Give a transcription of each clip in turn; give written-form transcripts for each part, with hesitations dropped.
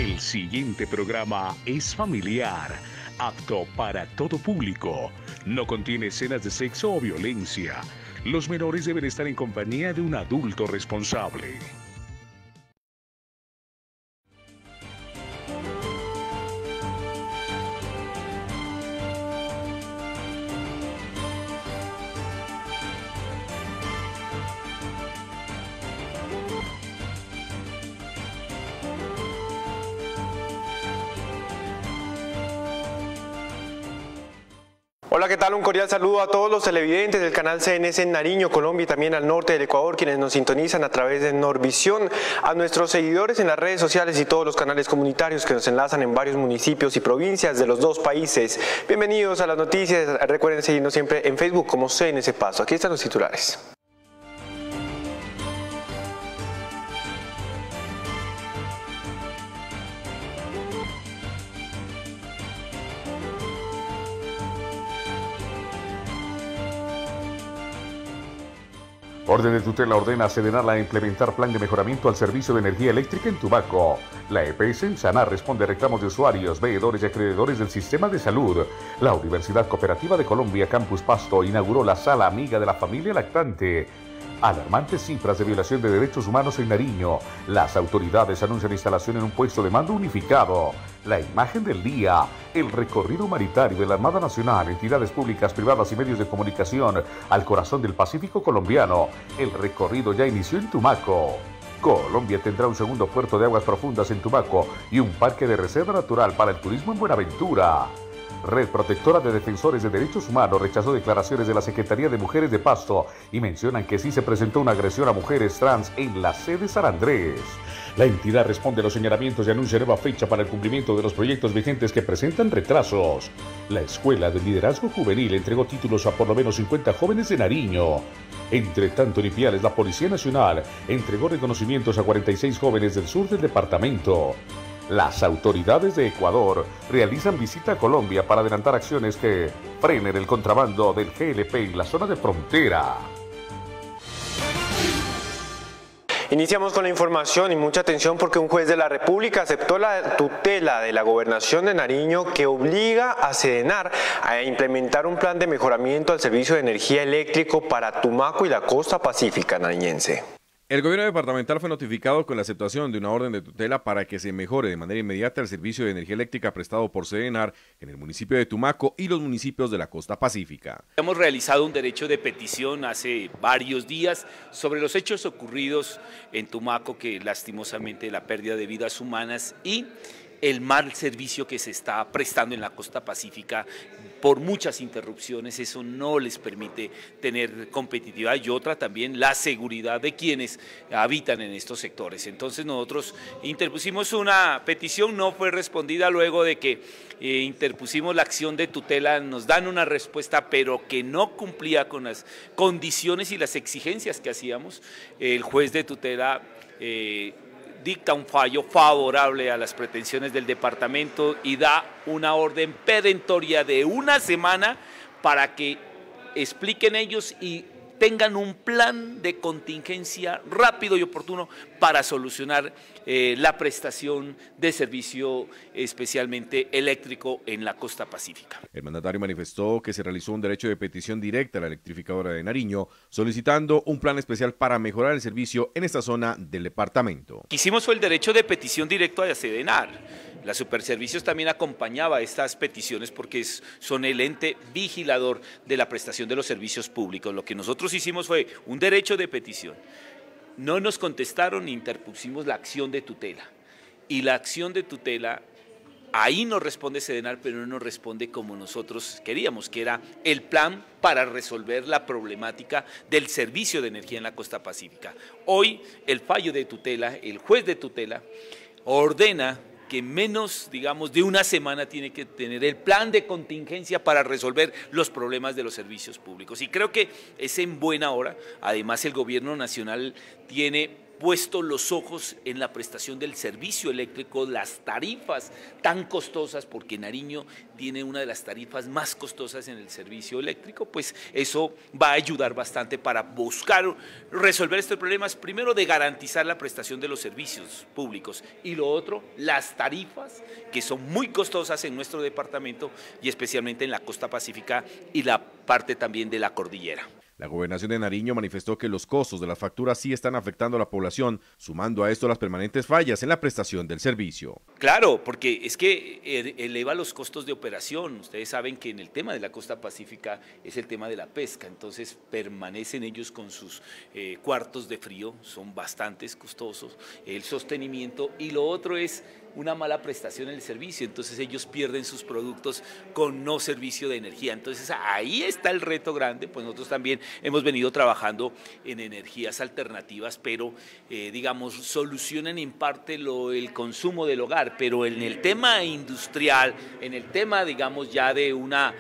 El siguiente programa es familiar, apto para todo público. No contiene escenas de sexo o violencia. Los menores deben estar en compañía de un adulto responsable. Hola, ¿qué tal? Un cordial saludo a todos los televidentes del canal CNC en Nariño, Colombia y también al norte del Ecuador, quienes nos sintonizan a través de Norvisión, a nuestros seguidores en las redes sociales y todos los canales comunitarios que nos enlazan en varios municipios y provincias de los dos países. Bienvenidos a las noticias. Recuerden seguirnos siempre en Facebook como CNC Pasto. Aquí están los titulares. Orden de tutela ordena a Sedenar a implementar plan de mejoramiento al servicio de energía eléctrica en Tumaco. La EPS en Sanar responde a reclamos de usuarios, veedores y acreedores del sistema de salud. La Universidad Cooperativa de Colombia Campus Pasto inauguró la sala amiga de la familia lactante. Alarmantes cifras de violación de derechos humanos en Nariño. Las autoridades anuncian instalación en un puesto de mando unificado. La imagen del día. El recorrido humanitario de la Armada Nacional, entidades públicas, privadas y medios de comunicación al corazón del Pacífico colombiano. El recorrido ya inició en Tumaco. Colombia tendrá un segundo puerto de aguas profundas en Tumaco y un parque de reserva natural para el turismo en Buenaventura. Red Protectora de Defensores de Derechos Humanos rechazó declaraciones de la Secretaría de Mujeres de Pasto y mencionan que sí se presentó una agresión a mujeres trans en la sede San Andrés. La entidad responde a los señalamientos y anuncia nueva fecha para el cumplimiento de los proyectos vigentes que presentan retrasos. La Escuela de Liderazgo Juvenil entregó títulos a por lo menos 50 jóvenes de Nariño. Entre tanto, en Ipiales, la Policía Nacional entregó reconocimientos a 46 jóvenes del sur del departamento. Las autoridades de Ecuador realizan visita a Colombia para adelantar acciones que frenen el contrabando del GLP en la zona de frontera. Iniciamos con la información y mucha atención porque un juez de la República aceptó la tutela de la Gobernación de Nariño que obliga a Sedenar a implementar un plan de mejoramiento al servicio de energía eléctrico para Tumaco y la costa pacífica nariñense. El gobierno departamental fue notificado con la aceptación de una orden de tutela para que se mejore de manera inmediata el servicio de energía eléctrica prestado por Sedenar en el municipio de Tumaco y los municipios de la costa pacífica. Hemos realizado un derecho de petición hace varios días sobre los hechos ocurridos en Tumaco, que lastimosamente la pérdida de vidas humanas y el mal servicio que se está prestando en la costa pacífica por muchas interrupciones. Eso no les permite tener competitividad y otra también la seguridad de quienes habitan en estos sectores. Entonces nosotros interpusimos una petición, no fue respondida. Luego de que interpusimos la acción de tutela, nos dan una respuesta pero que no cumplía con las condiciones y las exigencias que hacíamos. El juez de tutela dicta un fallo favorable a las pretensiones del departamento y da una orden perentoria de una semana para que expliquen ellos y tengan un plan de contingencia rápido y oportuno para solucionar la prestación de servicio especialmente eléctrico en la costa pacífica. El mandatario manifestó que se realizó un derecho de petición directa a la electrificadora de Nariño, solicitando un plan especial para mejorar el servicio en esta zona del departamento. Hicimos fue el derecho de petición directo a Sedenar. La Superservicios también acompañaba estas peticiones porque son el ente vigilador de la prestación de los servicios públicos. Lo que nosotros hicimos fue un derecho de petición. No nos contestaron, interpusimos la acción de tutela. Y la acción de tutela, ahí nos responde Sedenar, pero no nos responde como nosotros queríamos, que era el plan para resolver la problemática del servicio de energía en la costa pacífica. Hoy el fallo de tutela, el juez de tutela, ordena que menos, digamos, de una semana tiene que tener el plan de contingencia para resolver los problemas de los servicios públicos. Y creo que es en buena hora. Además, el gobierno nacional tiene puesto los ojos en la prestación del servicio eléctrico, las tarifas tan costosas, porque Nariño tiene una de las tarifas más costosas en el servicio eléctrico, pues eso va a ayudar bastante para buscar resolver estos problemas, primero de garantizar la prestación de los servicios públicos y lo otro, las tarifas que son muy costosas en nuestro departamento y especialmente en la costa pacífica y la parte también de la cordillera. La Gobernación de Nariño manifestó que los costos de las facturas sí están afectando a la población, sumando a esto las permanentes fallas en la prestación del servicio. Claro, porque es que eleva los costos de operación. Ustedes saben que en el tema de la costa pacífica es el tema de la pesca, entonces permanecen ellos con sus cuartos de frío, son bastantes costosos, el sostenimiento, y lo otro es una mala prestación en el servicio, entonces ellos pierden sus productos con no servicio de energía. Entonces ahí está el reto grande, pues nosotros también hemos venido trabajando en energías alternativas, pero digamos solucionan en parte el consumo del hogar, pero en el tema industrial, en el tema digamos ya de una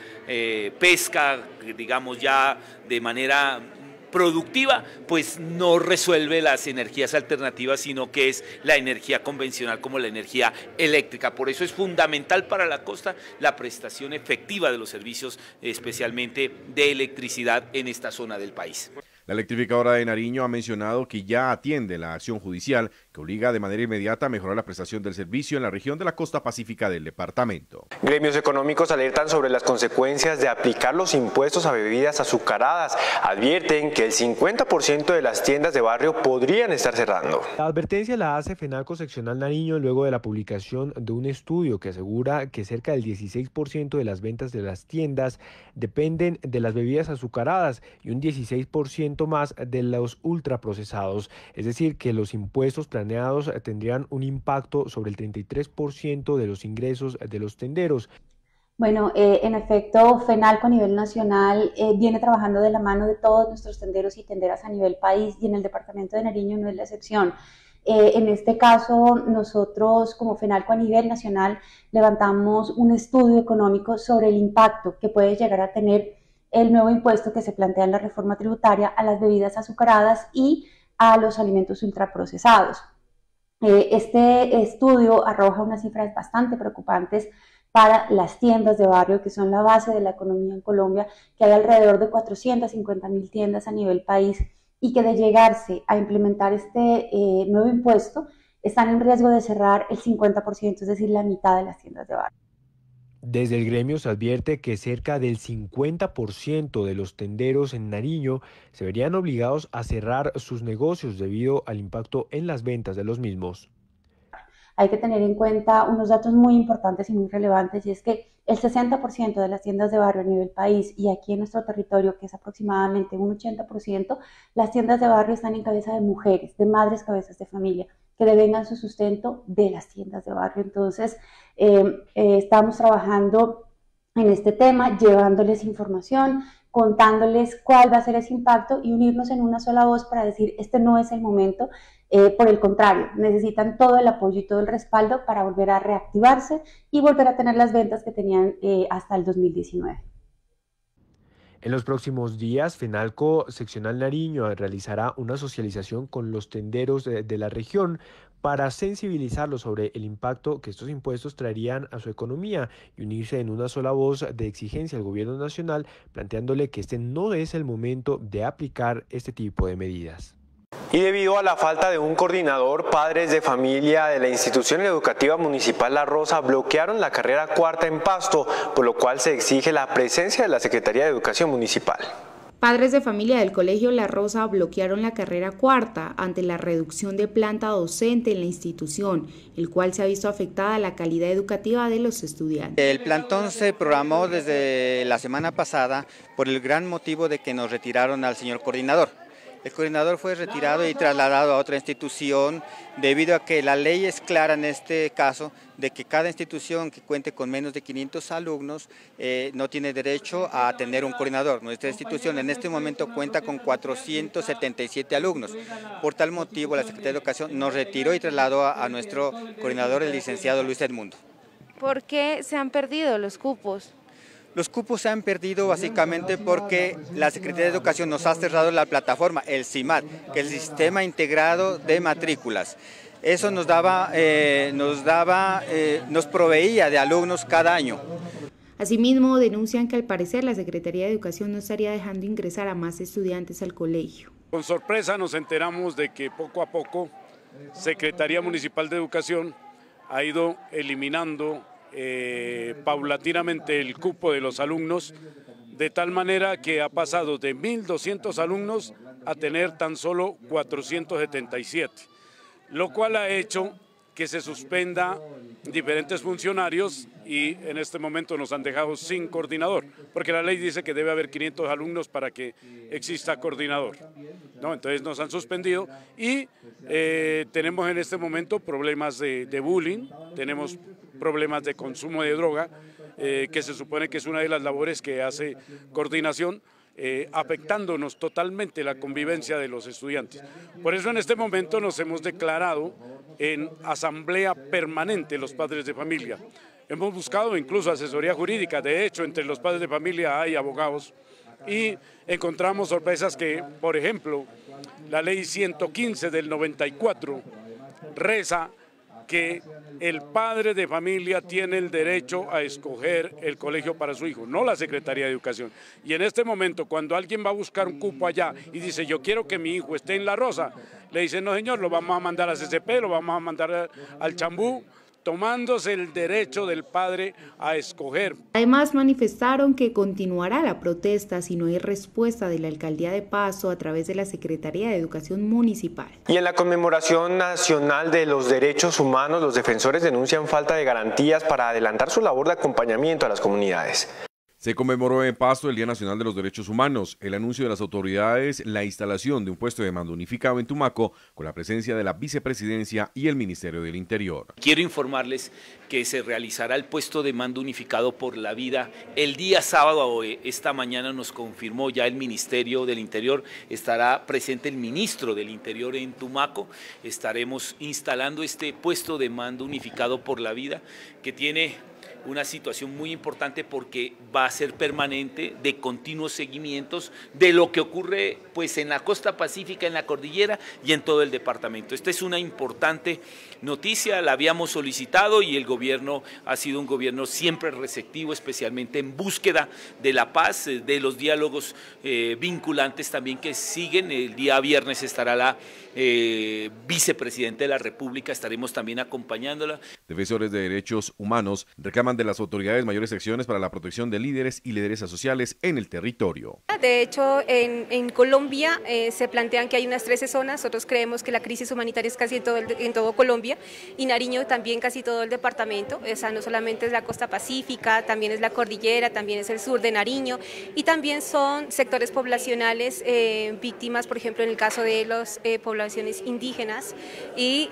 pesca, digamos ya de manera productiva, pues no resuelve las energías alternativas, sino que es la energía convencional como la energía eléctrica. Por eso es fundamental para la costa la prestación efectiva de los servicios, especialmente de electricidad en esta zona del país. La electrificadora de Nariño ha mencionado que ya atiende la acción judicial que obliga de manera inmediata a mejorar la prestación del servicio en la región de la costa pacífica del departamento. Gremios económicos alertan sobre las consecuencias de aplicar los impuestos a bebidas azucaradas. Advierten que el 50% de las tiendas de barrio podrían estar cerrando. La advertencia la hace FENALCO Seccional Nariño luego de la publicación de un estudio que asegura que cerca del 16% de las ventas de las tiendas dependen de las bebidas azucaradas y un 16% más de los ultraprocesados, es decir, que los impuestos planeados tendrían un impacto sobre el 33% de los ingresos de los tenderos. Bueno, en efecto, FENALCO a nivel nacional viene trabajando de la mano de todos nuestros tenderos y tenderas a nivel país, y en el departamento de Nariño no es la excepción. En este caso, nosotros como FENALCO a nivel nacional levantamos un estudio económico sobre el impacto que puede llegar a tener el nuevo impuesto que se plantea en la reforma tributaria a las bebidas azucaradas y a los alimentos ultraprocesados. Este estudio arroja unas cifras bastante preocupantes para las tiendas de barrio, que son la base de la economía en Colombia, que hay alrededor de 450.000 tiendas a nivel país, y que de llegarse a implementar este nuevo impuesto, están en riesgo de cerrar el 50%, es decir, la mitad de las tiendas de barrio. Desde el gremio se advierte que cerca del 50% de los tenderos en Nariño se verían obligados a cerrar sus negocios debido al impacto en las ventas de los mismos. Hay que tener en cuenta unos datos muy importantes y muy relevantes, y es que el 60% de las tiendas de barrio a nivel país, y aquí en nuestro territorio, que es aproximadamente un 80%, las tiendas de barrio están en cabeza de mujeres, de madres cabezas de familia, que devengan su sustento de las tiendas de barrio. Entonces, estamos trabajando en este tema, llevándoles información, contándoles cuál va a ser ese impacto y unirnos en una sola voz para decir, este no es el momento. Por el contrario, necesitan todo el apoyo y todo el respaldo para volver a reactivarse y volver a tener las ventas que tenían hasta el 2019. En los próximos días, FENALCO Seccional Nariño realizará una socialización con los tenderos de la región para sensibilizarlos sobre el impacto que estos impuestos traerían a su economía y unirse en una sola voz de exigencia al gobierno nacional, planteándole que este no es el momento de aplicar este tipo de medidas. Y debido a la falta de un coordinador, padres de familia de la institución educativa municipal La Rosa bloquearon la carrera cuarta en Pasto, por lo cual se exige la presencia de la Secretaría de Educación Municipal. Padres de familia del Colegio La Rosa bloquearon la carrera cuarta ante la reducción de planta docente en la institución, el cual se ha visto afectada la calidad educativa de los estudiantes. El plantón se programó desde la semana pasada por el gran motivo de que nos retiraron al señor coordinador. El coordinador fue retirado y trasladado a otra institución debido a que la ley es clara en este caso de que cada institución que cuente con menos de 500 alumnos no tiene derecho a tener un coordinador. Nuestra institución en este momento cuenta con 477 alumnos. Por tal motivo la Secretaría de Educación nos retiró y trasladó a nuestro coordinador, el licenciado Luis Edmundo. ¿Por qué se han perdido los cupos? Los cupos se han perdido básicamente porque la Secretaría de Educación nos ha cerrado la plataforma, el SIMAD, que es el Sistema Integrado de Matrículas. Eso nos proveía de alumnos cada año. Asimismo, denuncian que al parecer la Secretaría de Educación no estaría dejando ingresar a más estudiantes al colegio. Con sorpresa nos enteramos de que poco a poco Secretaría Municipal de Educación ha ido eliminando paulatinamente el cupo de los alumnos, de tal manera que ha pasado de 1.200 alumnos a tener tan solo 477, lo cual ha hecho que se suspenda diferentes funcionarios y en este momento nos han dejado sin coordinador, porque la ley dice que debe haber 500 alumnos para que exista coordinador, ¿no? Entonces nos han suspendido y tenemos en este momento problemas de bullying, tenemos problemas de consumo de droga, que se supone que es una de las labores que hace coordinación, afectándonos totalmente la convivencia de los estudiantes. Por eso en este momento nos hemos declarado en asamblea permanente los padres de familia. Hemos buscado incluso asesoría jurídica, de hecho entre los padres de familia hay abogados y encontramos sorpresas que, por ejemplo, la ley 115 del 94 reza que el padre de familia tiene el derecho a escoger el colegio para su hijo, no la Secretaría de Educación. Y en este momento, cuando alguien va a buscar un cupo allá y dice, yo quiero que mi hijo esté en La Rosa, le dicen, no señor, lo vamos a mandar a CCP, lo vamos a mandar al Chambú, tomándose el derecho del padre a escoger. Además manifestaron que continuará la protesta si no hay respuesta de la Alcaldía de Pasto a través de la Secretaría de Educación Municipal. Y en la conmemoración nacional de los derechos humanos, los defensores denuncian falta de garantías para adelantar su labor de acompañamiento a las comunidades. Se conmemoró en Pasto el Día Nacional de los Derechos Humanos, el anuncio de las autoridades, la instalación de un puesto de mando unificado en Tumaco, con la presencia de la Vicepresidencia y el Ministerio del Interior. Quiero informarles que se realizará el puesto de mando unificado por la vida el día sábado. Esta mañana nos confirmó ya el Ministerio del Interior, estará presente el Ministro del Interior en Tumaco. Estaremos instalando este puesto de mando unificado por la vida que tiene una situación muy importante porque va a ser permanente, de continuos seguimientos de lo que ocurre pues en la costa pacífica, en la cordillera y en todo el departamento. Esta es una importante noticia, la habíamos solicitado y el gobierno ha sido un gobierno siempre receptivo, especialmente en búsqueda de la paz, de los diálogos vinculantes también que siguen. El día viernes estará la vicepresidenta de la República, estaremos también acompañándola. Defensores de derechos humanos reclaman de las autoridades mayores acciones para la protección de líderes y lideresas sociales en el territorio. De hecho, en Colombia se plantean que hay unas 13 zonas, nosotros creemos que la crisis humanitaria es casi en todo Colombia y Nariño también casi todo el departamento, o sea, no solamente es la costa pacífica, también es la cordillera, también es el sur de Nariño y también son sectores poblacionales víctimas, por ejemplo, en el caso de las poblaciones indígenas y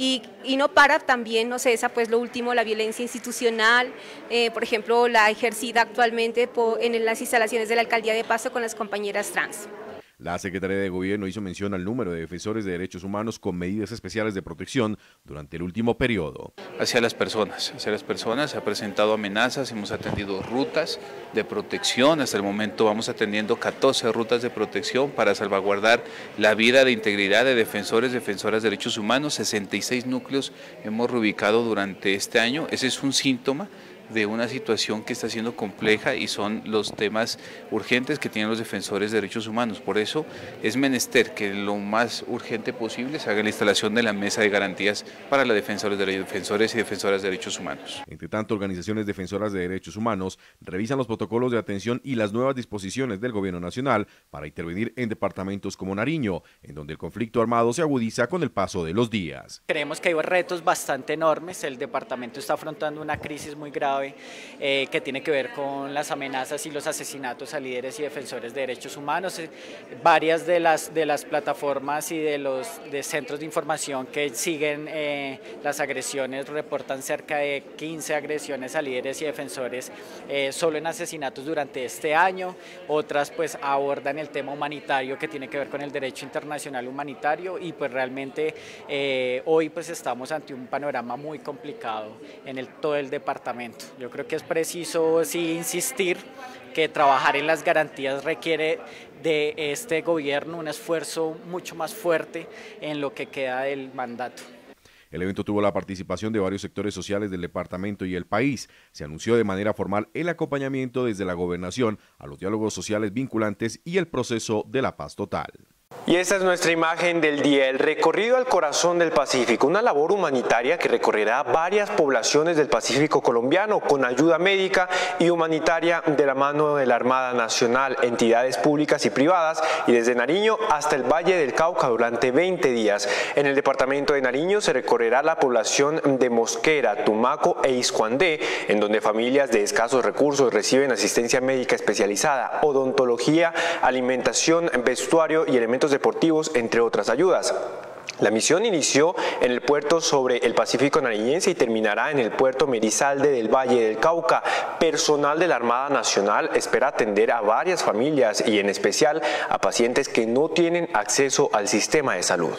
no para también, no cesa pues lo último, la violencia institucional, por ejemplo, la ejercida actualmente en las instalaciones de la Alcaldía de Pasto con las compañeras trans. La Secretaría de Gobierno hizo mención al número de defensores de derechos humanos con medidas especiales de protección durante el último periodo. Hacia las personas se ha presentado amenazas, hemos atendido rutas de protección, hasta el momento vamos atendiendo 14 rutas de protección para salvaguardar la vida de integridad de defensores, defensoras de derechos humanos, 66 núcleos hemos reubicado durante este año, ese es un síntoma de una situación que está siendo compleja y son los temas urgentes que tienen los defensores de derechos humanos. Por eso es menester que lo más urgente posible se haga la instalación de la mesa de garantías para los defensores y defensoras de derechos humanos. Entre tanto, organizaciones defensoras de derechos humanos revisan los protocolos de atención y las nuevas disposiciones del Gobierno Nacional para intervenir en departamentos como Nariño, en donde el conflicto armado se agudiza con el paso de los días. Creemos que hay retos bastante enormes, el departamento está afrontando una crisis muy grave que tiene que ver con las amenazas y los asesinatos a líderes y defensores de derechos humanos. Varias de las plataformas y de centros de información que siguen las agresiones reportan cerca de 15 agresiones a líderes y defensores solo en asesinatos durante este año. Otras pues abordan el tema humanitario que tiene que ver con el derecho internacional humanitario y pues realmente hoy pues estamos ante un panorama muy complicado en todo el departamento. Yo creo que es preciso sí insistir que trabajar en las garantías requiere de este gobierno un esfuerzo mucho más fuerte en lo que queda del mandato. El evento tuvo la participación de varios sectores sociales del departamento y el país. Se anunció de manera formal el acompañamiento desde la gobernación a los diálogos sociales vinculantes y el proceso de la paz total. Y esta es nuestra imagen del día, el recorrido al corazón del Pacífico, una labor humanitaria que recorrerá varias poblaciones del Pacífico colombiano con ayuda médica y humanitaria de la mano de la Armada Nacional, entidades públicas y privadas, y desde Nariño hasta el Valle del Cauca durante 20 días. En el departamento de Nariño se recorrerá la población de Mosquera, Tumaco e Iscuandé, en donde familias de escasos recursos reciben asistencia médica especializada, odontología, alimentación, vestuario y elementos deportivos, entre otras ayudas. La misión inició en el puerto sobre el Pacífico nariñense y terminará en el puerto Merizalde del Valle del Cauca. Personal de la Armada Nacional espera atender a varias familias y en especial a pacientes que no tienen acceso al sistema de salud.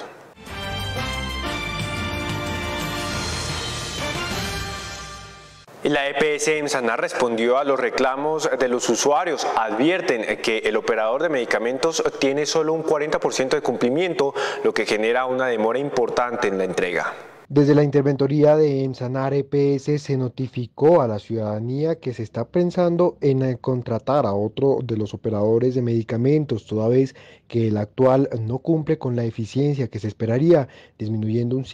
La EPS EMSANA respondió a los reclamos de los usuarios. Advierten que el operador de medicamentos tiene solo un 40% de cumplimiento, lo que genera una demora importante en la entrega. Desde la interventoría de EMSANAR EPS se notificó a la ciudadanía que se está pensando en contratar a otro de los operadores de medicamentos, toda vez que el actual no cumple con la eficiencia que se esperaría, disminuyendo un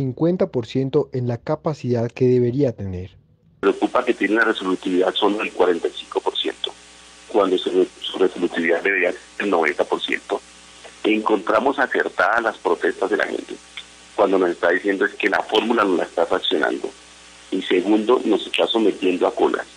50% en la capacidad que debería tener. Preocupa que tiene una resolutividad solo del 45%, cuando su resolutividad debería ser el 90%. Encontramos acertadas las protestas de la gente, cuando nos está diciendo es que la fórmula no la está fraccionando, y segundo, nos está sometiendo a colas.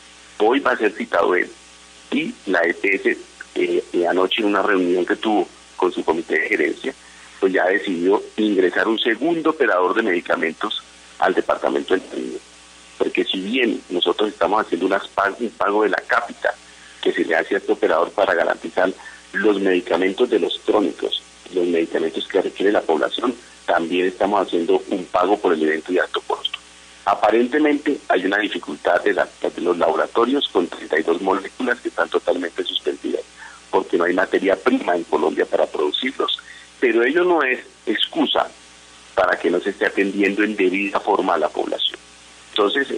Hoy va a ser citado él, y la EPS anoche en una reunión que tuvo con su comité de gerencia, pues ya decidió ingresar un segundo operador de medicamentos al departamento del Nariño. Porque si bien nosotros estamos haciendo un pago de la cápita que se le hace a este operador para garantizar los medicamentos de los crónicos, los medicamentos que requiere la población, también estamos haciendo un pago por el evento de alto costo. Aparentemente hay una dificultad de los laboratorios con 32 moléculas que están totalmente suspendidas, porque no hay materia prima en Colombia para producirlos. Pero ello no es excusa para que no se esté atendiendo en debida forma a la población. Entonces,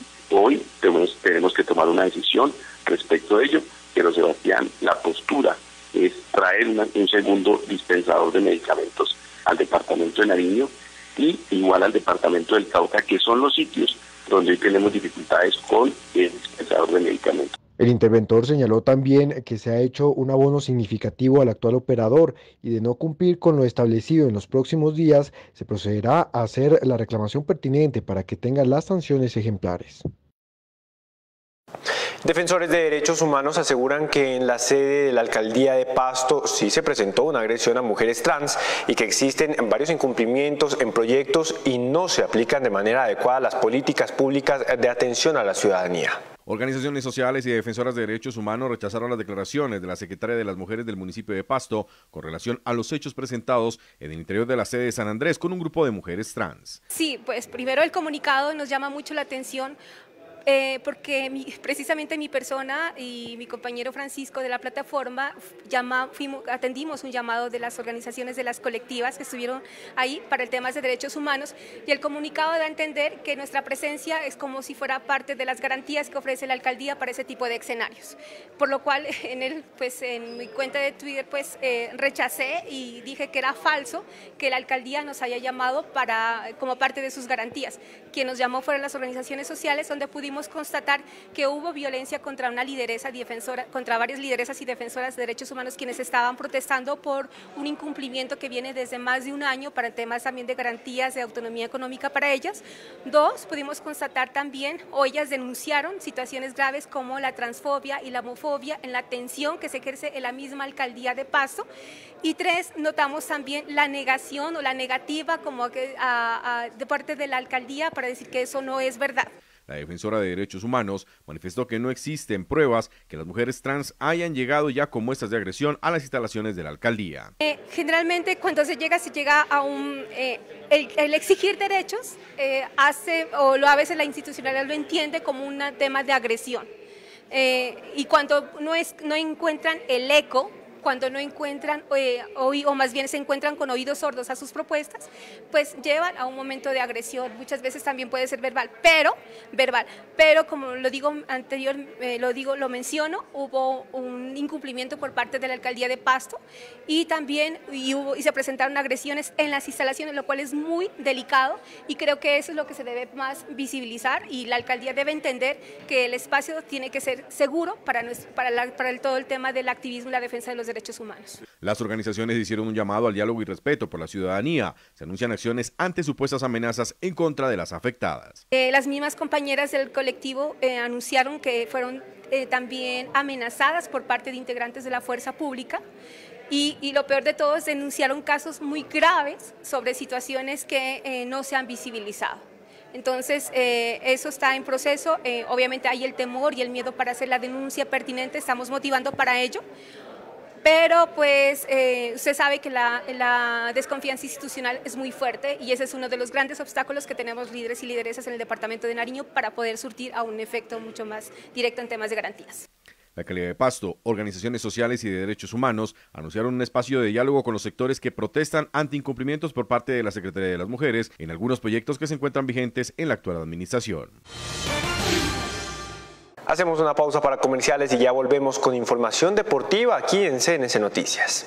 hoy tenemos que tomar una decisión respecto a ello, pero Sebastián, la postura es traer un segundo dispensador de medicamentos al departamento de Nariño y igual al departamento del Cauca, que son los sitios donde hoy tenemos dificultades con el dispensador de medicamentos. El interventor señaló también que se ha hecho un abono significativo al actual operador y de no cumplir con lo establecido en los próximos días, se procederá a hacer la reclamación pertinente para que tenga las sanciones ejemplares. Defensores de derechos humanos aseguran que en la sede de la alcaldía de Pasto sí se presentó una agresión a mujeres trans y que existen varios incumplimientos en proyectos y no se aplican de manera adecuada las políticas públicas de atención a la ciudadanía. Organizaciones sociales y defensoras de derechos humanos rechazaron las declaraciones de la secretaria de las Mujeres del municipio de Pasto con relación a los hechos presentados en el interior de la sede de San Andrés con un grupo de mujeres trans. Sí, pues primero el comunicado nos llama mucho la atención porque precisamente mi persona y mi compañero Francisco de la plataforma atendimos un llamado de las organizaciones de las colectivas que estuvieron ahí para el tema de derechos humanos y el comunicado da a entender que nuestra presencia es como si fuera parte de las garantías que ofrece la alcaldía para ese tipo de escenarios, por lo cual en mi cuenta de Twitter rechacé y dije que era falso que la alcaldía nos haya llamado como parte de sus garantías. Quien nos llamó fueron las organizaciones sociales, donde pudimos constatar que hubo violencia contra una lideresa defensora, contra varias lideresas y defensoras de derechos humanos quienes estaban protestando por un incumplimiento que viene desde más de un año para temas también de garantías de autonomía económica para ellas. Dos, pudimos constatar también, o ellas denunciaron situaciones graves como la transfobia y la homofobia en la atención que se ejerce en la misma alcaldía de Pasto. Y tres, notamos también la negación o la negativa como de parte de la alcaldía para decir que eso no es verdad. La defensora de derechos humanos manifestó que no existen pruebas que las mujeres trans hayan llegado ya con muestras de agresión a las instalaciones de la alcaldía. Generalmente cuando se llega a el exigir derechos, a veces la institucionalidad lo entiende como un tema de agresión. Y cuando no encuentran el eco, cuando no encuentran, o más bien se encuentran con oídos sordos a sus propuestas, pues llevan a un momento de agresión. Muchas veces también puede ser verbal, pero como lo digo lo menciono, hubo un incumplimiento por parte de la alcaldía de Pasto y también se presentaron agresiones en las instalaciones, lo cual es muy delicado y creo que eso es lo que se debe más visibilizar y la alcaldía debe entender que el espacio tiene que ser seguro para todo el tema del activismo y la defensa de los derechos humanos. Las organizaciones hicieron un llamado al diálogo y respeto por la ciudadanía. Se anuncian acciones ante supuestas amenazas en contra de las afectadas. Las mismas compañeras del colectivo anunciaron que fueron también amenazadas por parte de integrantes de la fuerza pública y lo peor de todo es denunciaron casos muy graves sobre situaciones que no se han visibilizado. Entonces, eso está en proceso. Obviamente hay el temor y el miedo para hacer la denuncia pertinente, estamos motivando para ello. Pero pues usted sabe que la desconfianza institucional es muy fuerte y ese es uno de los grandes obstáculos que tenemos líderes y lideresas en el departamento de Nariño para poder surtir a un efecto mucho más directo en temas de garantías. La alcaldía de Pasto, organizaciones sociales y de derechos humanos anunciaron un espacio de diálogo con los sectores que protestan ante incumplimientos por parte de la Secretaría de las Mujeres en algunos proyectos que se encuentran vigentes en la actual administración. Hacemos una pausa para comerciales y ya volvemos con información deportiva aquí en CNC Noticias.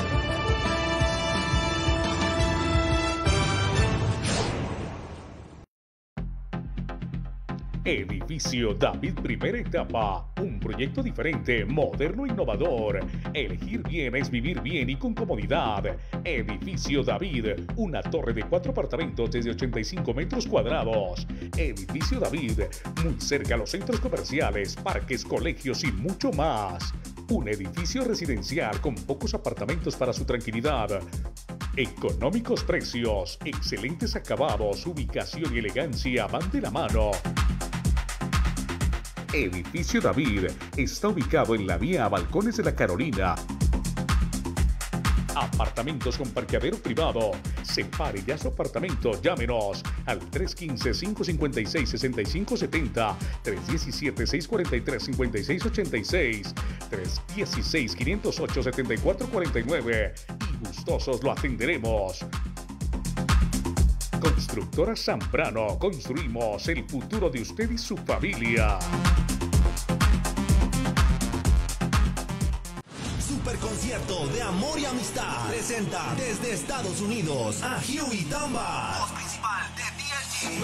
Edificio David Primera Etapa, un proyecto diferente, moderno e innovador. Elegir bien es vivir bien y con comodidad. Edificio David, una torre de 4 apartamentos desde 85 metros cuadrados. Edificio David, muy cerca a los centros comerciales, parques, colegios y mucho más. Un edificio residencial con pocos apartamentos para su tranquilidad. Económicos precios, excelentes acabados, ubicación y elegancia van de la mano. Edificio David está ubicado en la vía a Balcones de la Carolina. Apartamentos con parqueadero privado. Separe ya su apartamento. Llámenos al 315-556-6570, 317-643-5686, 316-508-7449 y gustosos lo atenderemos. Constructora Zambrano, construimos el futuro de usted y su familia. Superconcierto de amor y amistad presenta desde Estados Unidos a Huey Tamba, voz principal de DLG.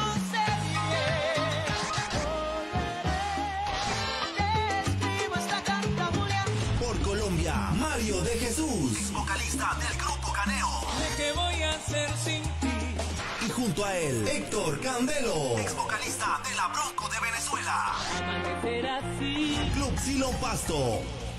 Por Colombia, Mario de Jesús, vocalista del grupo Caneo. ¿Qué voy a hacer sin ti? Y junto a él, Héctor Candelo, ex vocalista de La Bronco de Venezuela. Club Silón Pasto.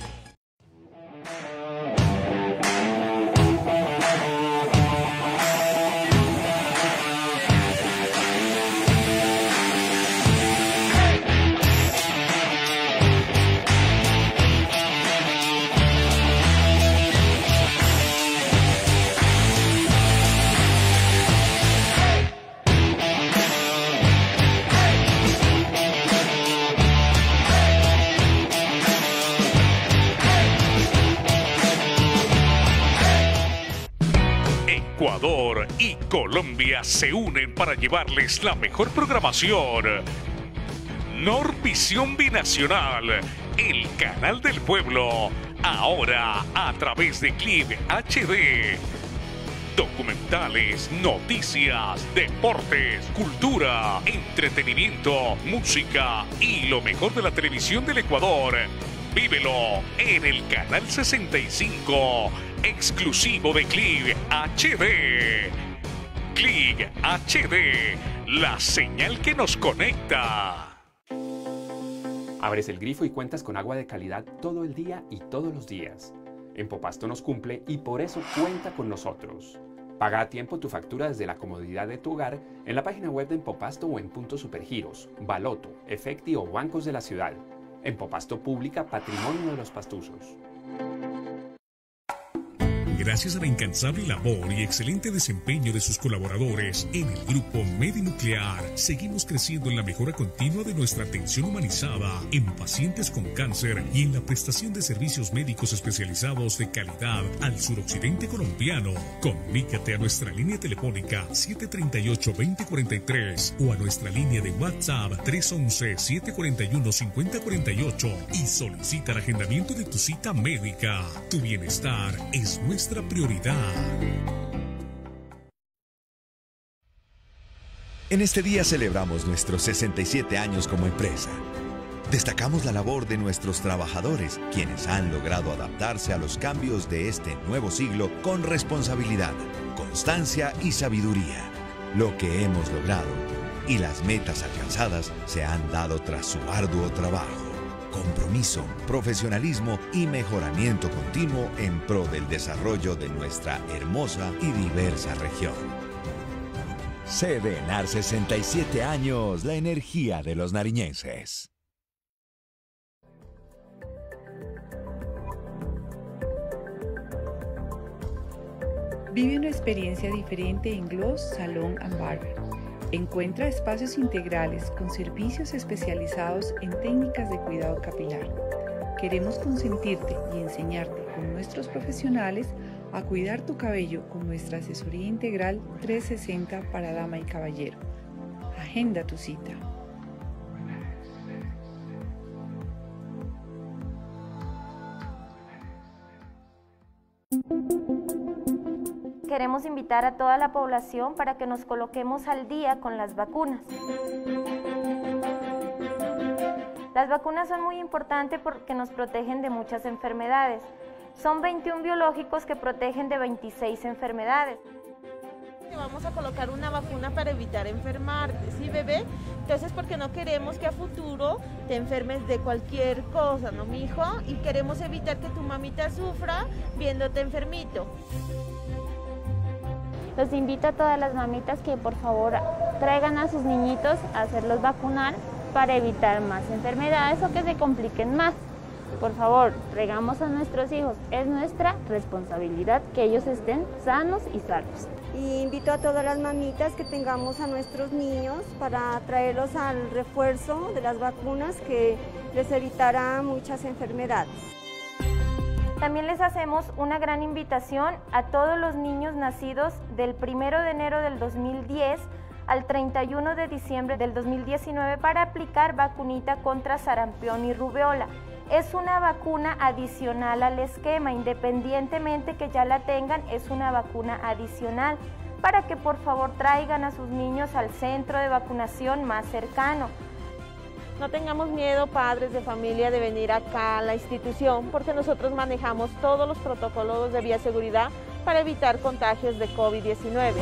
Ecuador y Colombia se unen para llevarles la mejor programación. Norvisión Binacional, el canal del pueblo, ahora a través de Clip HD. Documentales, noticias, deportes, cultura, entretenimiento, música y lo mejor de la televisión del Ecuador. Vívelo en el canal 65, exclusivo de Click HD. Click HD, la señal que nos conecta. Abres el grifo y cuentas con agua de calidad todo el día y todos los días. Empopasto nos cumple y por eso cuenta con nosotros. Paga a tiempo tu factura desde la comodidad de tu hogar en la página web de Empopasto o en puntos Supergiros, Baloto, Efecti o bancos de la ciudad. Empopasto Pública, patrimonio de los pastusos. Gracias a la incansable labor y excelente desempeño de sus colaboradores en el Grupo Medinuclear, seguimos creciendo en la mejora continua de nuestra atención humanizada en pacientes con cáncer y en la prestación de servicios médicos especializados de calidad al suroccidente colombiano. Comunícate a nuestra línea telefónica 738-2043 o a nuestra línea de WhatsApp 311-741-5048 y solicita el agendamiento de tu cita médica. Tu bienestar es nuestra prioridad. En este día celebramos nuestros 67 años como empresa. Destacamos la labor de nuestros trabajadores, quienes han logrado adaptarse a los cambios de este nuevo siglo con responsabilidad, constancia y sabiduría. Lo que hemos logrado y las metas alcanzadas se han dado tras su arduo trabajo, compromiso, profesionalismo y mejoramiento continuo en pro del desarrollo de nuestra hermosa y diversa región. Sedenar 67 años, la energía de los nariñenses. Vive una experiencia diferente en Gloss Salon & Barber. Encuentra espacios integrales con servicios especializados en técnicas de cuidado capilar. Queremos consentirte y enseñarte con nuestros profesionales a cuidar tu cabello con nuestra asesoría integral 360 para dama y caballero. Agenda tu cita. Queremos invitar a toda la población para que nos coloquemos al día con las vacunas. Las vacunas son muy importantes porque nos protegen de muchas enfermedades. Son 21 biológicos que protegen de 26 enfermedades. Vamos a colocar una vacuna para evitar enfermarte, ¿sí, bebé? Entonces, porque no queremos que a futuro te enfermes de cualquier cosa, ¿no, mijo? Y queremos evitar que tu mamita sufra viéndote enfermito. Los invito a todas las mamitas que por favor traigan a sus niñitos a hacerlos vacunar para evitar más enfermedades o que se compliquen más. Por favor, traigamos a nuestros hijos. Es nuestra responsabilidad que ellos estén sanos y salvos. Y invito a todas las mamitas que tengamos a nuestros niños para traerlos al refuerzo de las vacunas que les evitará muchas enfermedades. También les hacemos una gran invitación a todos los niños nacidos del 1 de enero del 2010 al 31 de diciembre del 2019 para aplicar vacunita contra sarampión y rubeola. Es una vacuna adicional al esquema, independientemente que ya la tengan, es una vacuna adicional para que por favor traigan a sus niños al centro de vacunación más cercano. No tengamos miedo, padres de familia, de venir acá a la institución porque nosotros manejamos todos los protocolos de bioseguridad para evitar contagios de COVID-19.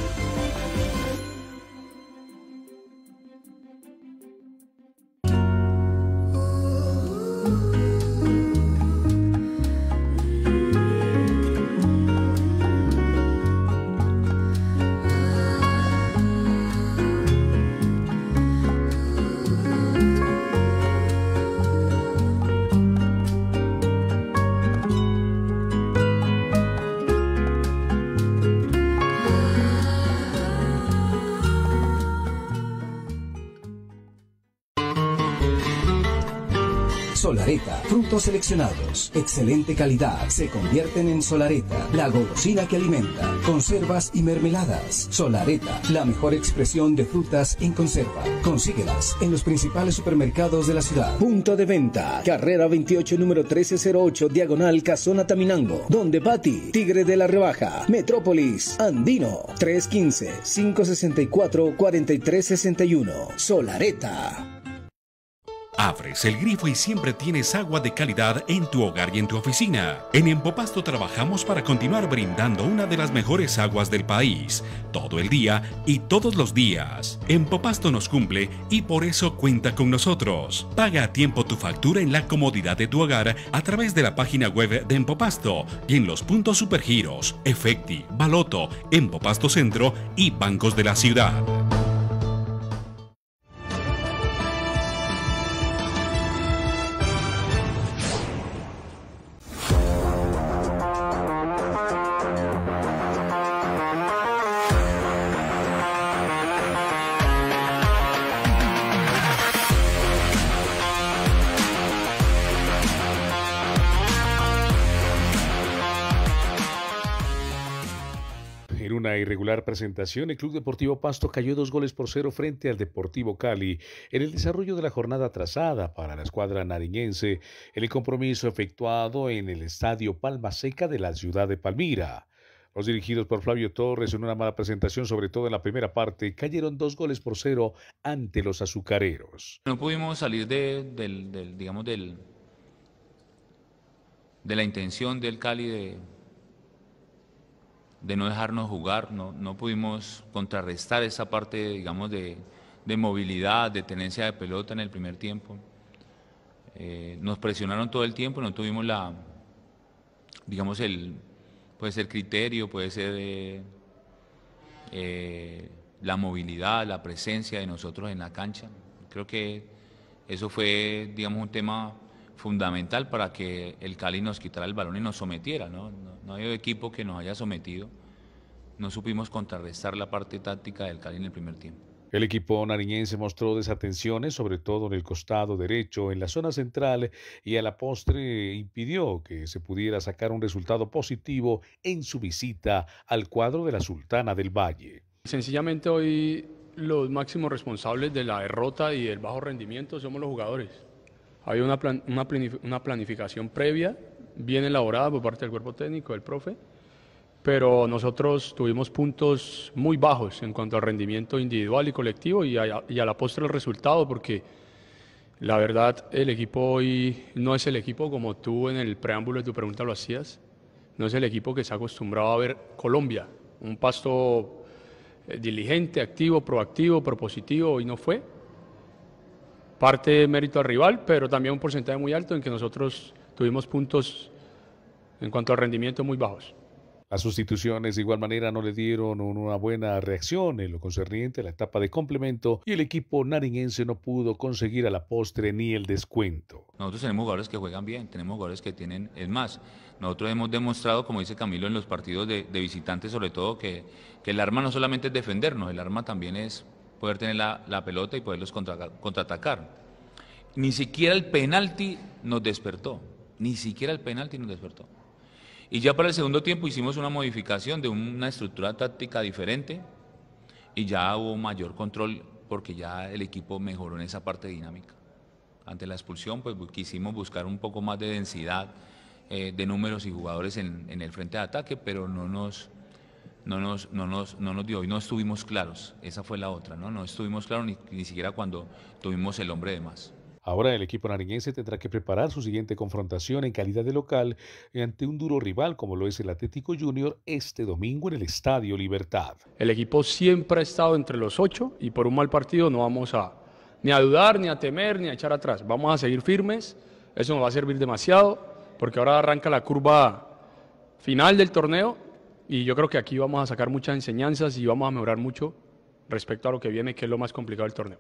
Solareta, frutos seleccionados, excelente calidad, se convierten en Solareta, la golosina que alimenta, conservas y mermeladas. Solareta, la mejor expresión de frutas en conserva. Consíguelas en los principales supermercados de la ciudad. Punto de venta, carrera 28, número 1308, diagonal Casona Taminango, Donde Pati, Tigre de la Rebaja, Metrópolis, Andino, 315-564-4361. Solareta. Abres el grifo y siempre tienes agua de calidad en tu hogar y en tu oficina. En Empopasto trabajamos para continuar brindando una de las mejores aguas del país, todo el día y todos los días. Empopasto nos cumple y por eso cuenta con nosotros. Paga a tiempo tu factura en la comodidad de tu hogar a través de la página web de Empopasto y en los puntos Supergiros, Efecti, Baloto, Empopasto Centro y bancos de la ciudad. En una irregular presentación, el Club Deportivo Pasto cayó 2-0 frente al Deportivo Cali en el desarrollo de la jornada atrasada para la escuadra nariñense en el compromiso efectuado en el Estadio Palma Seca de la ciudad de Palmira. Los dirigidos por Flavio Torres en una mala presentación, sobre todo en la primera parte, cayeron 2-0 ante los azucareros. No pudimos salir de la intención del Cali de no dejarnos jugar, no pudimos contrarrestar esa parte, digamos, de movilidad, de tenencia de pelota en el primer tiempo. Nos presionaron todo el tiempo, no tuvimos puede ser criterio, puede ser la movilidad, la presencia de nosotros en la cancha. Creo que eso fue, digamos, un tema fundamental para que el Cali nos quitara el balón y nos sometiera, ¿no? No hay equipo que nos haya sometido. No supimos contrarrestar la parte táctica del Cali en el primer tiempo. El equipo nariñense mostró desatenciones, sobre todo en el costado derecho, en la zona central, y a la postre impidió que se pudiera sacar un resultado positivo en su visita al cuadro de la Sultana del Valle. Sencillamente hoy los máximos responsables de la derrota y del bajo rendimiento somos los jugadores. Hay una planificación previa, bien elaborada por parte del cuerpo técnico, del profe, pero nosotros tuvimos puntos muy bajos en cuanto al rendimiento individual y colectivo y a la postre el resultado, porque la verdad el equipo hoy no es el equipo como tú en el preámbulo de tu pregunta lo hacías, no es el equipo que se ha acostumbrado a ver Colombia, un Pasto diligente, activo, proactivo, propositivo, hoy no fue. Parte mérito al rival, pero también un porcentaje muy alto en que nosotros tuvimos puntos en cuanto al rendimiento muy bajos. Las sustituciones de igual manera no le dieron una buena reacción en lo concerniente a la etapa de complemento y el equipo nariñense no pudo conseguir a la postre ni el descuento. Nosotros tenemos jugadores que juegan bien, tenemos jugadores que tienen, es más, nosotros hemos demostrado, como dice Camilo, en los partidos de visitantes sobre todo, que el arma no solamente es defendernos, el arma también es poder tener la pelota y poderlos contraatacar. Ni siquiera el penalti nos despertó, Y ya para el segundo tiempo hicimos una modificación de una estructura táctica diferente y ya hubo mayor control porque ya el equipo mejoró en esa parte dinámica. Ante la expulsión pues quisimos buscar un poco más de densidad de números y jugadores en el frente de ataque, pero no nos dio y no estuvimos claros. Esa fue la otra, no estuvimos claros ni siquiera cuando tuvimos el hombre de más. Ahora el equipo nariñense tendrá que preparar su siguiente confrontación en calidad de local ante un duro rival como lo es el Atlético Junior este domingo en el Estadio Libertad. El equipo siempre ha estado entre los 8 y por un mal partido no vamos ni a dudar, ni a temer, ni a echar atrás. Vamos a seguir firmes, eso nos va a servir demasiado porque ahora arranca la curva final del torneo y yo creo que aquí vamos a sacar muchas enseñanzas y vamos a mejorar mucho respecto a lo que viene, que es lo más complicado del torneo.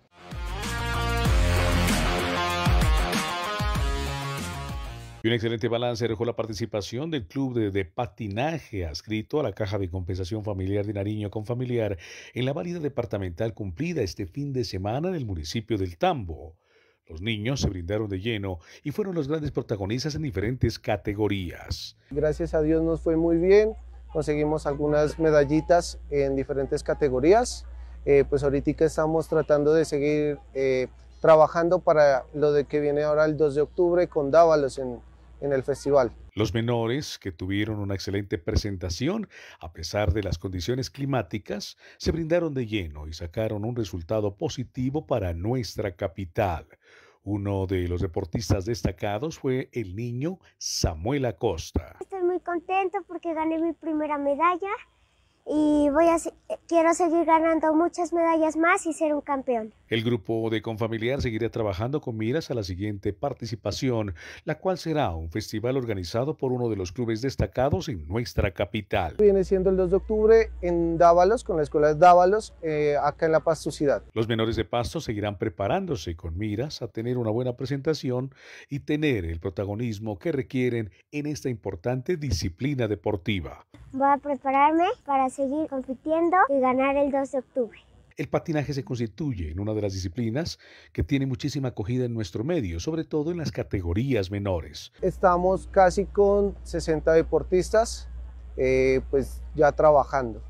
Y un excelente balance dejó la participación del club de patinaje adscrito a la Caja de Compensación Familiar de Nariño con Familiar en la válida departamental cumplida este fin de semana en el municipio del Tambo. Los niños se brindaron de lleno y fueron los grandes protagonistas en diferentes categorías. Gracias a Dios nos fue muy bien, conseguimos algunas medallitas en diferentes categorías. Pues ahorita estamos tratando de seguir trabajando para lo de que viene ahora el 2 de octubre con Dávalos en el festival. Los menores, que tuvieron una excelente presentación a pesar de las condiciones climáticas, se brindaron de lleno y sacaron un resultado positivo para nuestra capital. Uno de los deportistas destacados fue el niño Samuel Acosta. Estoy muy contento porque gané mi primera medalla y quiero seguir ganando muchas medallas más y ser un campeón. El grupo de Confamiliar seguirá trabajando con miras a la siguiente participación, la cual será un festival organizado por uno de los clubes destacados en nuestra capital. Viene siendo el 2 de octubre en Dávalos, con la escuela de Dávalos, acá en La Pastosidad. Los menores de Pasto seguirán preparándose con miras a tener una buena presentación y tener el protagonismo que requieren en esta importante disciplina deportiva. Voy a prepararme para seguir compitiendo y ganar el 2 de octubre. El patinaje se constituye en una de las disciplinas que tiene muchísima acogida en nuestro medio, sobre todo en las categorías menores. Estamos casi con 60 deportistas, pues ya trabajando.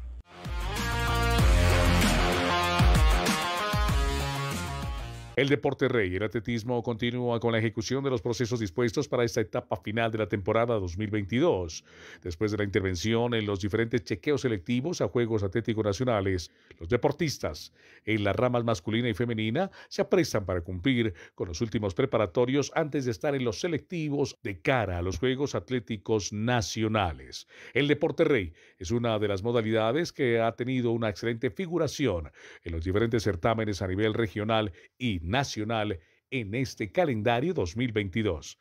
El deporte rey, el atletismo, continúa con la ejecución de los procesos dispuestos para esta etapa final de la temporada 2022. Después de la intervención en los diferentes chequeos selectivos a Juegos Atléticos Nacionales, los deportistas en las ramas masculina y femenina se aprestan para cumplir con los últimos preparatorios antes de estar en los selectivos de cara a los Juegos Atléticos Nacionales. El deporte rey es una de las modalidades que ha tenido una excelente figuración en los diferentes certámenes a nivel regional y nacional en este calendario 2022.